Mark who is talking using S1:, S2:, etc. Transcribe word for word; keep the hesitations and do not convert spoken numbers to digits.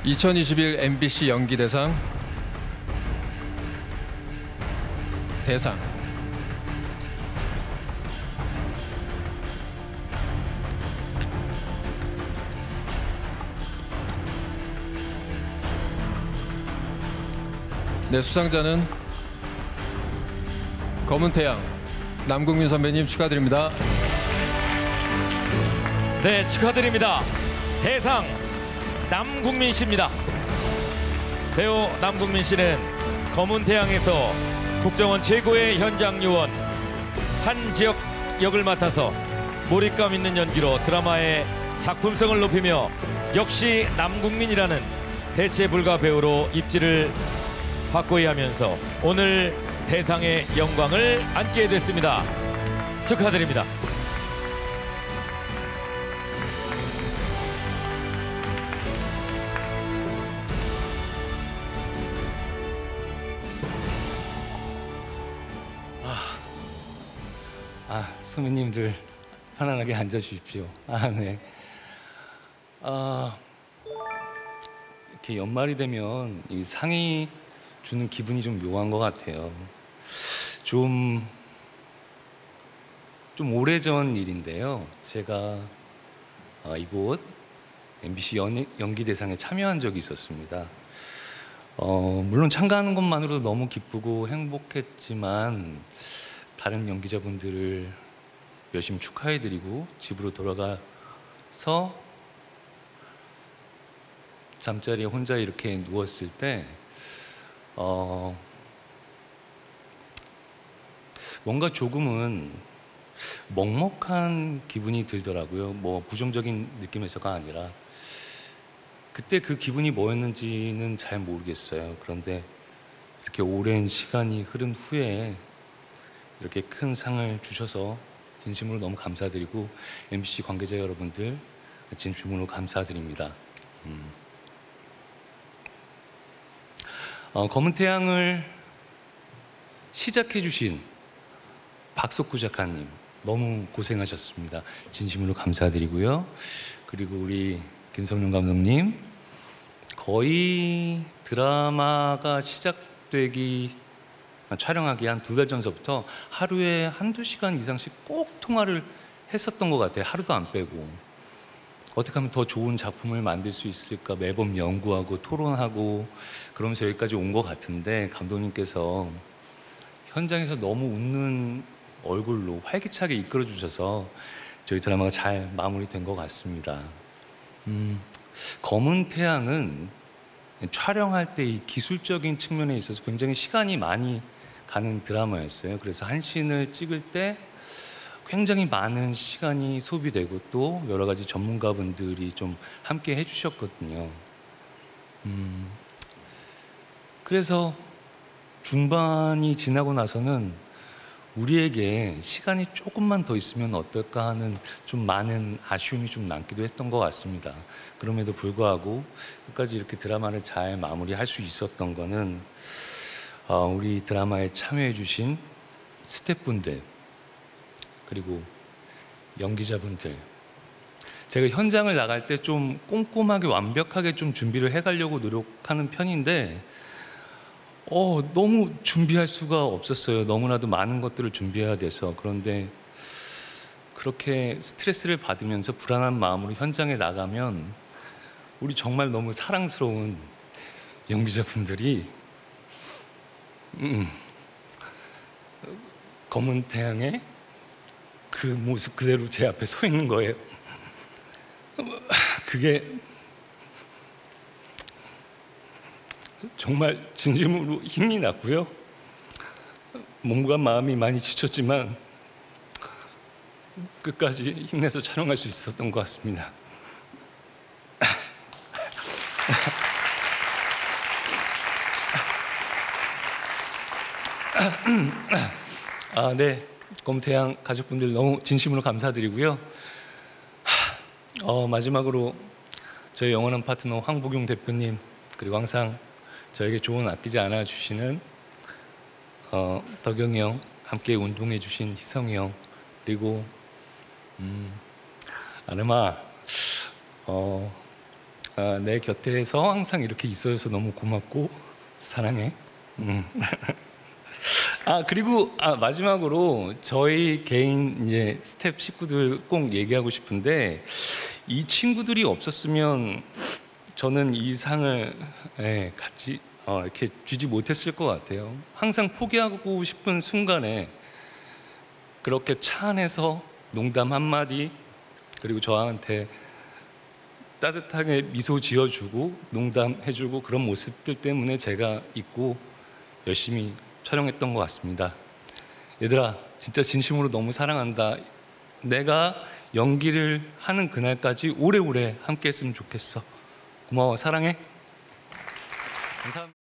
S1: 이천이십일 엠비씨 연기대상 대상 네, 수상자는 검은태양 남궁민 선배님 축하드립니다.
S2: 네, 축하드립니다. 대상 남궁민 씨입니다. 배우 남궁민 씨는 검은태양에서 국정원 최고의 현장 요원 한 지역 역을 맡아서 몰입감 있는 연기로 드라마의 작품성을 높이며 역시 남궁민이라는 대체 불가 배우로 입지를 확고히 하면서 오늘 대상의 영광을 안게 됐습니다. 축하드립니다.
S3: 아, 아 선배님들 편안하게 앉아 주십시오. 아, 네. 아, 이렇게 연말이 되면 이 상이 주는 기분이 좀 묘한 것 같아요. 좀, 좀 오래전 일인데요. 제가 어, 이곳 엠비씨 연, 연기대상에 참여한 적이 있었습니다. 어, 물론 참가하는 것만으로도 너무 기쁘고 행복했지만 다른 연기자분들을 열심히 축하해드리고 집으로 돌아가서 잠자리에 혼자 이렇게 누웠을 때 어, 뭔가 조금은 먹먹한 기분이 들더라고요. 뭐 부정적인 느낌에서가 아니라 그때 그 기분이 뭐였는지는 잘 모르겠어요. 그런데 이렇게 오랜 시간이 흐른 후에 이렇게 큰 상을 주셔서 진심으로 너무 감사드리고 엠비씨 관계자 여러분들 진심으로 감사드립니다. 음. 어, 검은태양을 시작해 주신 박석구 작가님 너무 고생하셨습니다. 진심으로 감사드리고요. 그리고 우리 김성룡 감독님 거의 드라마가 시작되기 촬영하기 한 두 달 전서부터 하루에 한두 시간 이상씩 꼭 통화를 했었던 것 같아요. 하루도 안 빼고. 어떻게 하면 더 좋은 작품을 만들 수 있을까 매번 연구하고 토론하고 그러면서 여기까지 온 것 같은데 감독님께서 현장에서 너무 웃는 얼굴로 활기차게 이끌어 주셔서 저희 드라마가 잘 마무리된 것 같습니다. 음, 검은태양은 촬영할 때 이 기술적인 측면에 있어서 굉장히 시간이 많이 가는 드라마였어요. 그래서 한 씬을 찍을 때 굉장히 많은 시간이 소비되고 또 여러 가지 전문가분들이 좀 함께 해주셨거든요. 음, 그래서 중반이 지나고 나서는 우리에게 시간이 조금만 더 있으면 어떨까 하는 좀 많은 아쉬움이 좀 남기도 했던 것 같습니다. 그럼에도 불구하고 끝까지 이렇게 드라마를 잘 마무리할 수 있었던 거는 어, 우리 드라마에 참여해 주신 스태프분들 그리고 연기자분들 제가 현장을 나갈 때 좀 꼼꼼하게 완벽하게 좀 준비를 해가려고 노력하는 편인데 어, 너무 준비할 수가 없었어요. 너무나도 많은 것들을 준비해야 돼서. 그런데 그렇게 스트레스를 받으면서 불안한 마음으로 현장에 나가면 우리 정말 너무 사랑스러운 연기자분들이 음, 검은태양의 그 모습 그대로 제 앞에 서 있는 거예요. 그게 정말 진심으로 힘이 났고요. 몸과 마음이 많이 지쳤지만 끝까지 힘내서 촬영할 수 있었던 것 같습니다. 아, 네. 검은태양 가족분들 너무 진심으로 감사드리고요. 어, 마지막으로 저희 영원한 파트너 황복용 대표님 그리고 항상 저에게 조언 아끼지 않아 주시는 어, 덕영이 형, 함께 운동해 주신 희성이 형 그리고 음, 아름아 어, 아, 내 곁에서 항상 이렇게 있어줘서 너무 고맙고 사랑해. 음. 아 그리고 아, 마지막으로 저희 개인 이제 스텝 식구들 꼭 얘기하고 싶은데 이 친구들이 없었으면 저는 이 상을 예, 같이 어, 이렇게 주지 못했을 것 같아요. 항상 포기하고 싶은 순간에 그렇게 차 안에서 농담 한마디 그리고 저한테 따뜻하게 미소 지어주고 농담해주고 그런 모습들 때문에 제가 있고 열심히 촬영했던 것 같습니다. 얘들아 진짜 진심으로 너무 사랑한다. 내가 연기를 하는 그날까지 오래오래 함께 했으면 좋겠어. 고마워. 사랑해. 감사합니다.